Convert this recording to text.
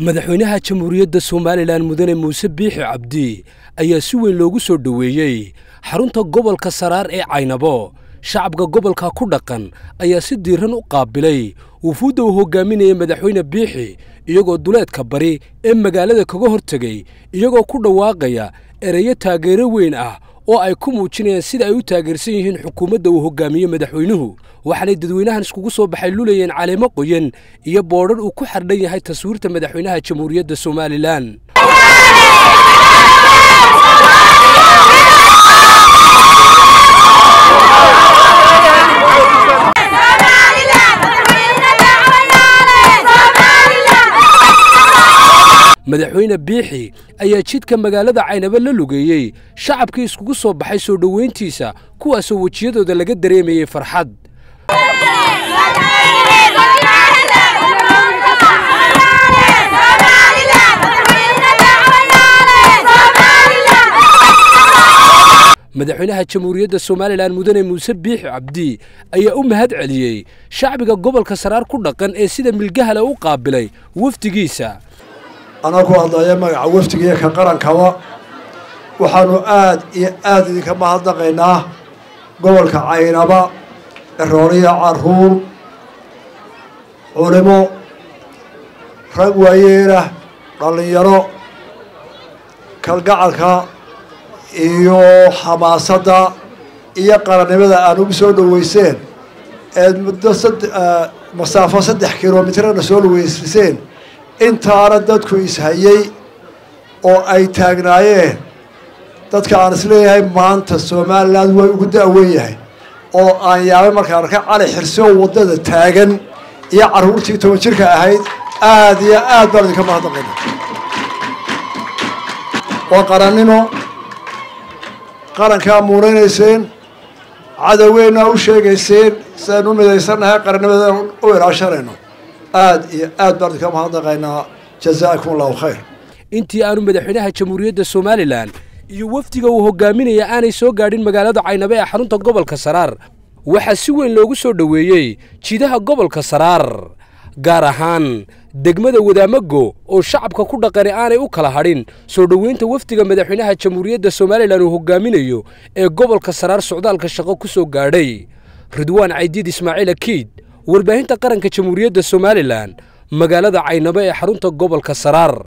madaxweynaha jamhuuriyadda Soomaaliland mudane Muuse Biixi Cabdi ayaa si weyn loogu soo dhaweeyay xarunta gobolka Saraar ee Caynabo. shacabka gobolka ku dhaqan ayaa si diiran u qaabilay wufuudda uu hogaaminayay madaxweyne Biixi iyagoo duleedka bari ee magaalada kaga hortagay iyagoo ku dhawaaqaya ereyo taageero weyn ah oo ay ku muujinayaan sida ay u taageersan yihiin xukuumadda uu hogaamiyo madaxweynuhu. waxaanay dadweynahan iskugu soo baxay lulayeen caleemo qoyan iyo boodhar uu ku xardhan yahay taswiirta madaxweynaha jamhuuriyadda Soomaaliland. madaxweyne Biixi ayaa jidka magaalada Caynabo la lugeeyay shacabkii iskugu soo baxay soo dhaweyntiisa kuwaas oo wajiyadooda laga dareemayay farxad. madaxweynaha jamhuuriyadda Soomaaliland mudane Muuse Biixi Cabdi ayaa u mahad celiyay shacbiga gobolka Saraar ku dhaqan ee sida milgaha u qaabilay wafdigiisa. أنا كنت أيام عوفتي كقرن كوا وحنو آد كما هذا قينا قول كعينبا الرورية عرهور علمو رجويره قليرو كالقعلك إيو حماسة إيا قرن بذا أنو بسول ويسين المدة مسافة 6 كيلومتر نسول ويسين intaana dadku ishayay oo ay taagnaayeen dadka aan isleeyahay maanta Soomaaliland way ugu daaweyn yahay oo aan yaabay markaan arkay cali xirso wadada taagan iyo caruurtii 10 jirka ahayd aad iyo aad baan ka mahadnaqaynaa oo qaranka muureynayeen cadaweyna u sheegayseen saan u midaysanahay qarannimada u ilaashanayno aad baan ka mahadnaqaynaa jazaakum Allahu khayr. intii aanu madaxweynaha jamhuuriyadda Soomaaliland iyo wafdiga uu hogaaminaya aanay soo gaadhin magaalada Caynabo ee xarunta gobolka Saraar waxa si weyn loogu soo dhaweeyay jiidaha gobolka Saraar gaar ahaan degmada Wadaamago oo shacabka ku dhaqan aanay u kala hadhin soo dhaweynta wafdiga madaxweynaha jamhuuriyadda Soomaaliland uu hogaaminayo ee gobolka Saraar socdaalka shaqo ku soo gaadhay. Ridwaan Caydiid Ismaaciil Akiid warbaahinta qaranka jamhuuriyadda Soomaaliland magaalada Caynabo ee xarunta gobolka Saraar.